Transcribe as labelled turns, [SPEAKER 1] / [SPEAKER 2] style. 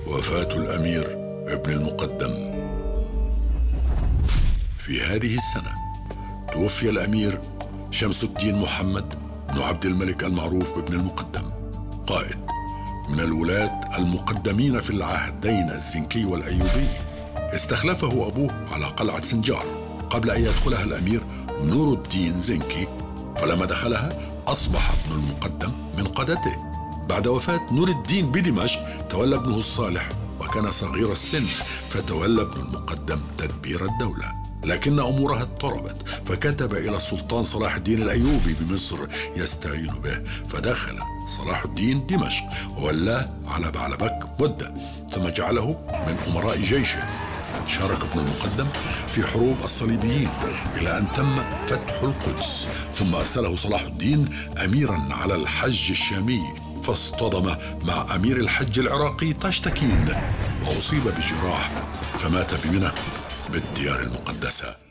[SPEAKER 1] وفاة الأمير ابن المقدم. في هذه السنة توفي الأمير شمس الدين محمد بن عبد الملك المعروف بابن المقدم، قائد من الولاة المقدمين في العهدين الزنكي والأيوبي. استخلفه أبوه على قلعة سنجار قبل أن يدخلها الأمير نور الدين زنكي، فلما دخلها أصبح ابن المقدم من قادته. بعد وفاة نور الدين بدمشق تولى ابنه الصالح، وكان صغير السن، فتولى ابن المقدم تدبير الدولة، لكن أمورها اضطربت، فكتب إلى السلطان صلاح الدين الأيوبي بمصر يستعين به، فدخل صلاح الدين دمشق وولاه على بعلبك مدة، ثم جعله من أمراء جيشه. شارك ابن المقدم في حروب الصليبيين إلى أن تم فتح القدس، ثم أرسله صلاح الدين أميراً على الحج الشامي، فاصطدم مع أمير الحج العراقي طاشتكين وأصيب بجراح، فمات بمنى بالديار المقدسة.